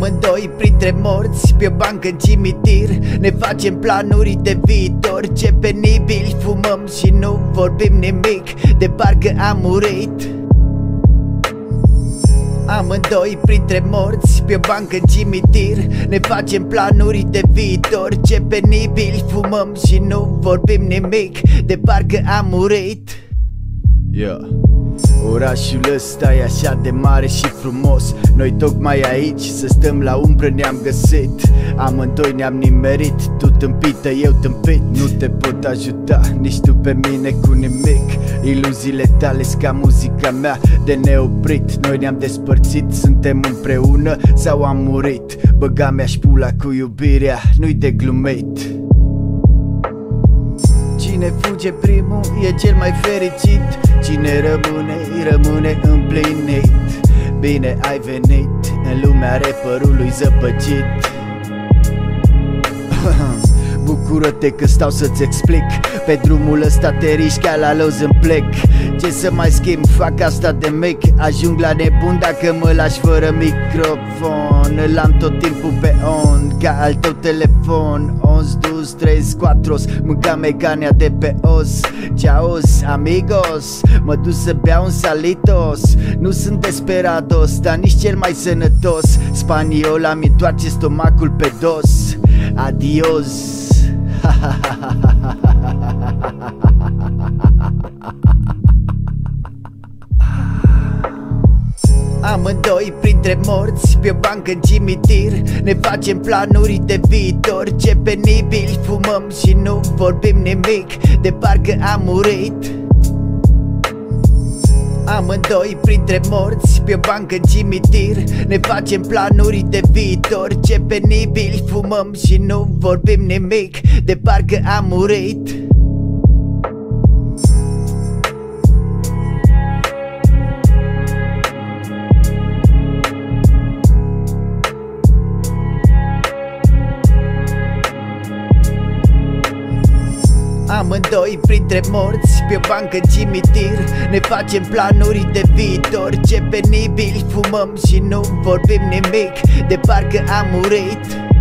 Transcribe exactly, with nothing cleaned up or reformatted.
Amândoi printre morți, pe o bancă în cimitir, ne facem planuri de viitor. Ce penibil fumăm și nu vorbim nimic, de parcă am murit. Amândoi printre morți, pe o bancă în cimitir, ne facem planuri de viitor. Ce penibil fumăm și nu vorbim nimic, de parcă am murit. Yeah. Orașul ăsta e așa de mare și frumos, noi tocmai aici să stăm la umbră ne-am găsit. Amândoi ne-am nimerit, tu tâmpită, eu tâmpit. Nu te pot ajuta, nici tu pe mine cu nimic. Iluziile tale-s ca muzica mea de neoprit. Noi ne-am despărțit, suntem împreună sau am murit? Băga mea-și pula cu iubirea, nu-i de glumit. Cine fuge primul e cel mai fericit, cine rămâne, rămâne împlinit. Bine ai venit în lumea rapperului zăpăcit. Bucură-te că stau să-ți explic, pe drumul ăsta te riști ca la loz în plec. Ce să mai schimb, fac asta de mic, ajung la nebun dacă mă lași fără microfon. Îl am tot timpul pe on, ca al tău telefon. Ons, dus, tres, cuatros, mânca mecanea de pe os. Ceaos, amigos, mă duc să beau un salitos. Nu sunt desperados, dar nici cel mai sănătos. Spaniola mi întoarce stomacul pe dos. Adios. Amândoi printre morți, pe o bancă în cimitir, ne facem planuri de viitor. Ce penibil fumăm și nu vorbim nimic, de parcă am murit. Amândoi printre morți, pe o bancă în cimitir, ne facem planuri de viitor. Ce penibil fumăm și nu vorbim nimic, de parcă am murit. Amândoi printre morți, pe o bancă în cimitir, ne facem planuri de viitor. Ce penibil fumăm și nu vorbim nimic, de parcă am murit.